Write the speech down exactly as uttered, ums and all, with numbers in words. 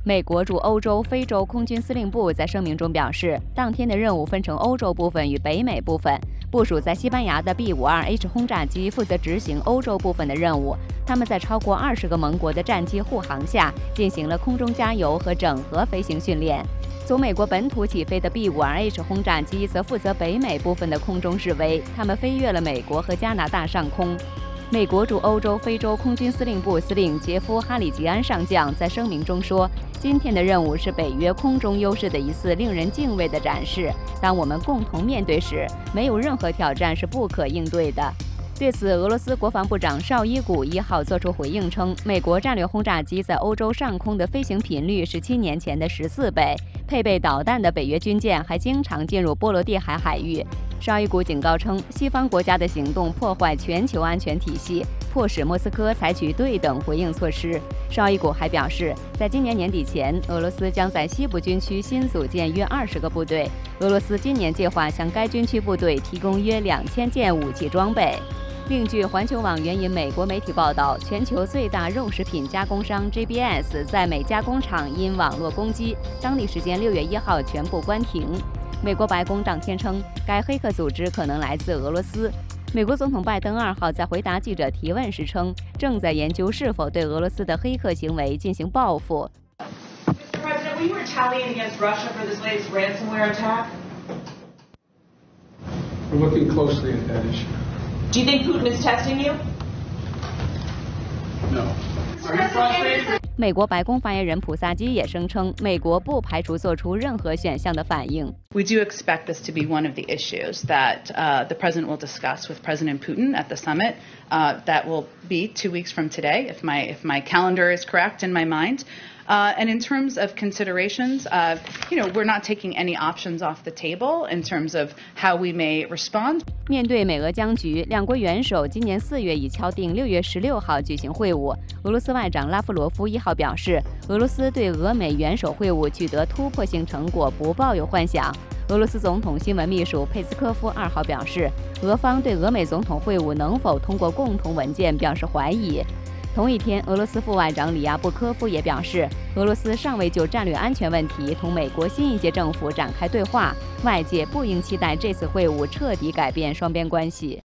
美国驻欧洲、非洲空军司令部在声明中表示，当天的任务分成欧洲部分与北美部分，部署在西班牙的 B 五十二 H 轰炸机负责执行欧洲部分的任务。他们在超过二十个盟国的战机护航下，进行了空中加油和整合飞行训练。从美国本土起飞的 B 五十二 H 轰炸机则负责北美部分的空中示威，他们飞越了美国和加拿大上空。美国驻欧洲、非洲空军司令部司令杰夫·哈里吉安上将在声明中说：“今天的任务是北约空中优势的一次令人敬畏的展示。当我们共同面对时，没有任何挑战是不可应对的。”对此，俄罗斯国防部长绍伊古一号作出回应称，美国战略轰炸机在欧洲上空的飞行频率是七年前的十四倍。配备导弹的北约军舰还经常进入波罗的海海域。绍伊古警告称，西方国家的行动破坏全球安全体系，迫使莫斯科采取对等回应措施。绍伊古还表示，在今年年底前，俄罗斯将在西部军区新组建约二十个部队。俄罗斯今年计划向该军区部队提供约两千件武器装备。另据环球网援引美国媒体报道，全球最大肉食品加工商 J B S 在美加工厂因网络攻击，当地时间六月一号全部关停。美国白宫当天称，该黑客组织可能来自俄罗斯。美国总统拜登二号在回答记者提问时称，正在研究是否对俄罗斯的黑客行为进行报复。 mister President, will you retaliate against Russia for this latest ransomware attack? We're looking closely at that issue. Do you think Putin is testing you? No. Are you frustrated? 美国白宫发言人普萨基也声称，美国不排除做出任何选项的反应。 We do expect this to be one of the issues that uh, the president will discuss with President Putin at the summit. Uh, that will be two weeks from today, if my if my calendar is correct in my mind. Uh, and in terms of considerations, uh, you know, we're not taking any options off the table in terms of how we may respond. 面对美俄僵局，两国元首今年四月已敲定六月十六号举行会晤。俄罗斯外长拉夫罗夫一号表示，俄罗斯对俄美元首会晤取得突破性成果不抱有幻想。俄罗斯总统新闻秘书佩斯科夫二号表示，俄方对俄美总统会晤能否通过共同文件表示怀疑。同一天，俄罗斯副外长里亚布科夫也表示，俄罗斯尚未就战略安全问题同美国新一届政府展开对话，外界不应期待这次会晤彻底改变双边关系。